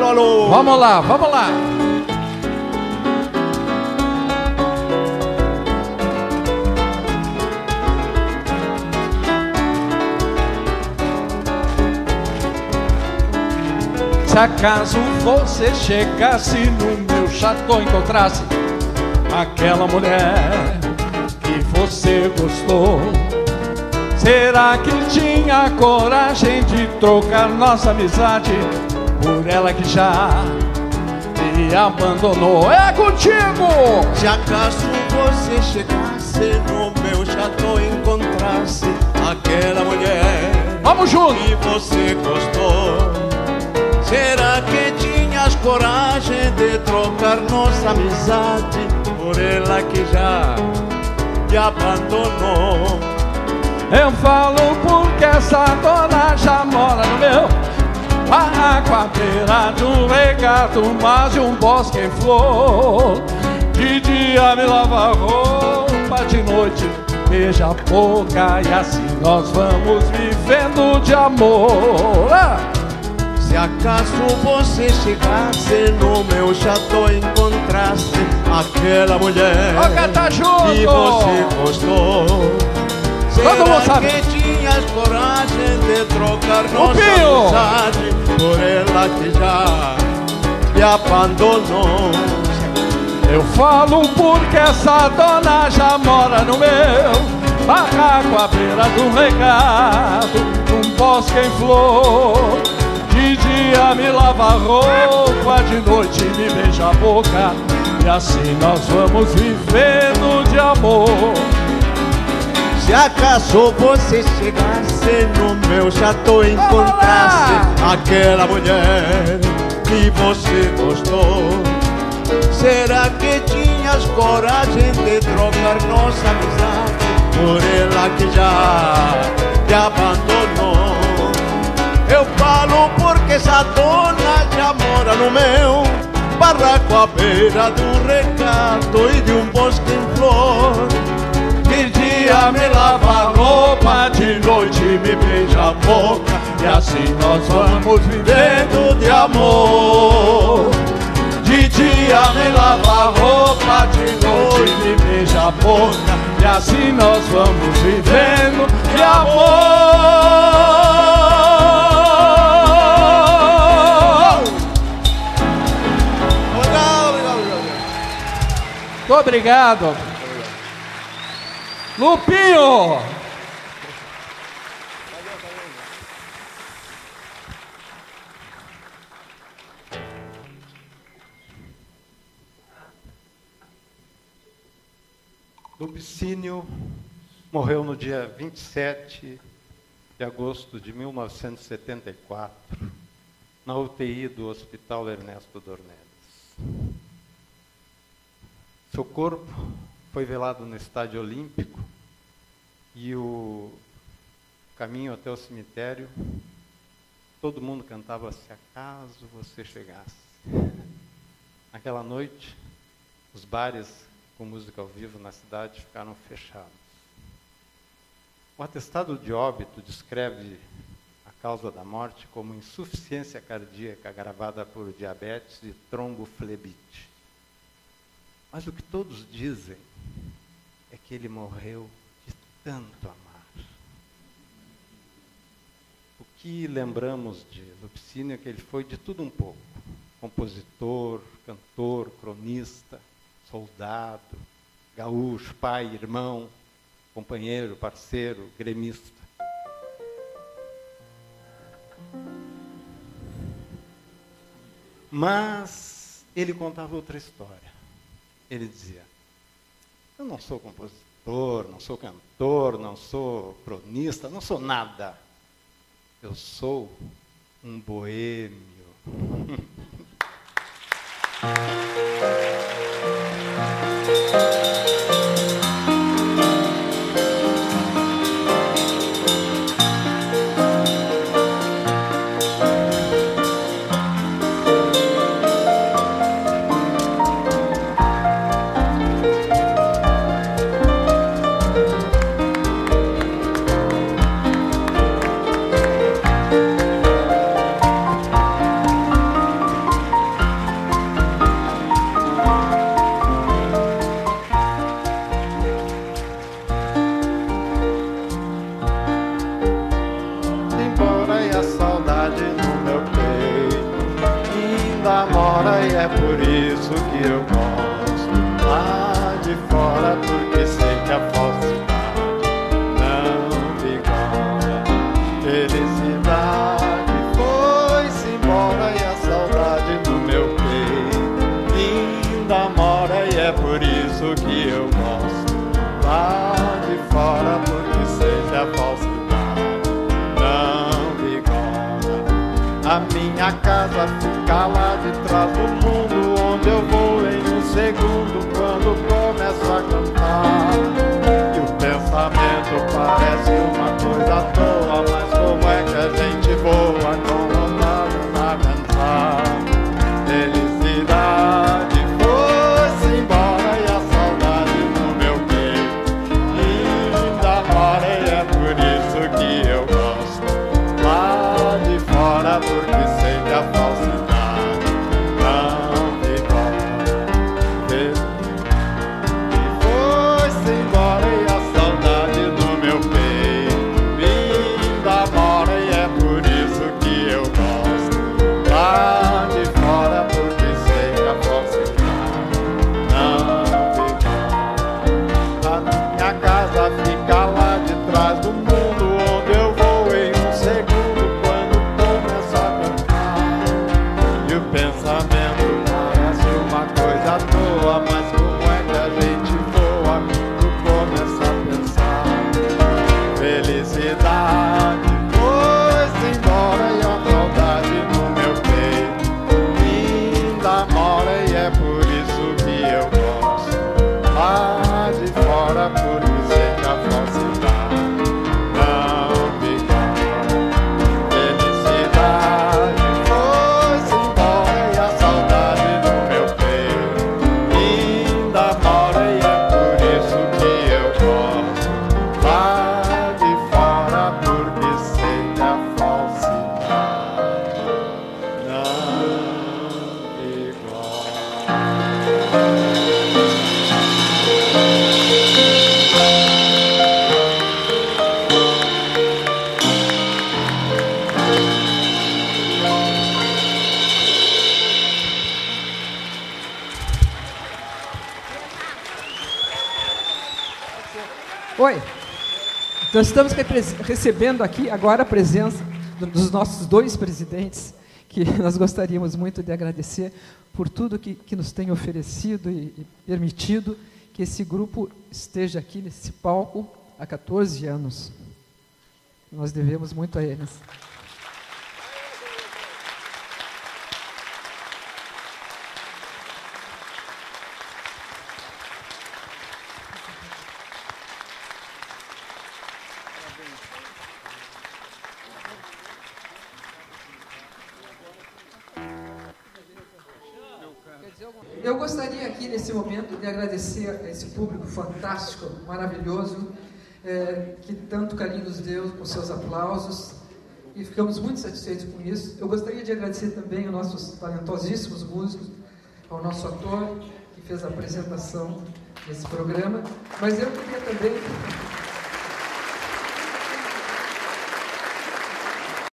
alô. Vamos lá, vamos lá. Se acaso você chegasse no meu chateau e encontrasse aquela mulher que você gostou, será que tinha coragem de trocar nossa amizade por ela que já me abandonou? É contigo! Se acaso você chegasse no meu chateau e encontrasse aquela mulher, vamos junto, que você gostou, será que tinhas coragem de trocar nossa amizade por ela que já te abandonou? Eu falo porque essa dona já mora no meu barraco à beira de um regato, mas de um bosque em flor. De dia me lava a roupa, de noite beija a boca, e assim nós vamos vivendo de amor. Se acaso você chegasse no meu chateau e encontrasse aquela mulher que você gostou, será que tinhas coragem de trocar nossa amizade por ela que já te abandonou? Eu falo porque essa dona já mora no meu barraco à beira do regato, num bosque em flor. De dia me lava a roupa, de noite me beija a boca, e assim nós vamos vivendo de amor. Se acaso você chegasse no meu chateau e encontrasse aquela mulher que você gostou, será que tinhas coragem de trocar nossa amizade por ela que já te abandonou? Eu falo porque essa dona já mora no meu barraco à beira do regato e de um bosque em flor. De dia me lava a roupa, de noite me beija a boca, e assim nós vamos vivendo de amor. De dia me lava a roupa, de noite me beija a boca, e assim nós vamos vivendo de amor. Muito obrigado. Lupinho! Lupicínio morreu no dia 27 de agosto de 1974, na UTI do Hospital Ernesto Dornelles. Seu corpo foi velado no Estádio Olímpico, e o caminho até o cemitério, todo mundo cantava "Se acaso você chegasse". Naquela noite, os bares com música ao vivo na cidade ficaram fechados. O atestado de óbito descreve a causa da morte como insuficiência cardíaca agravada por diabetes e tromboflebite. Mas o que todos dizem é que ele morreu de tanto amar. O que lembramos de Lupicínio é que ele foi de tudo um pouco. Compositor, cantor, cronista, soldado, gaúcho, pai, irmão, companheiro, parceiro, gremista. Mas ele contava outra história. Ele dizia: eu não sou compositor, não sou cantor, não sou cronista, não sou nada. Eu sou um boêmio. isso que eu gosto lá de fora, porque sei que a falsidade não vigora. Felicidade foi-se embora e a saudade no meu peito ainda mora, e é por isso que eu gosto lá de fora, porque sei que a falsidade não vigora. A minha casa fica lá de trás do mundo, onde eu vou em um segundo quando começo a cantar. E o pensamento parece uma coisa à toa, mas como é que a gente voa com vontade pra cantar? Felicidade foi-se embora e a saudade no meu peito ainda mora, e é por isso que eu gosto lá de fora, porque sei que a falsidade não vigora. E foi-se embora e a saudade no meu peito ainda mora, e é por isso que eu gosto lá de fora, porque sei que a falsidade não vigora. A minha casa fica lá de trás do mundo, onde eu vou em um segundo quando começo a cantar. E o pensamento parece uma coisa à toa, mas como é que a gente voa quando começa a pensar? Felicidade foi-se embora e a saudade no meu peito ainda mora, e é por isso que eu gosto lá de fora, porque sei que a falsidade não vigora. Felicidade foi-se embora e a saudade no meu peito ainda mora, e é por isso que eu gosto lá de fora, porque sei que a falsidade não vigora. Oi, nós estamos recebendo aqui agora a presença dos nossos dois presidentes, que nós gostaríamos muito de agradecer por tudo que nos tem oferecido e permitido que esse grupo esteja aqui nesse palco há 14 anos. Nós devemos muito a eles. Eu gostaria aqui, nesse momento, de agradecer a esse público fantástico, maravilhoso, que tanto carinho nos deu com seus aplausos, e ficamos muito satisfeitos com isso. Eu gostaria de agradecer também aos nossos talentosíssimos músicos, ao nosso ator, que fez a apresentação desse programa, mas eu queria também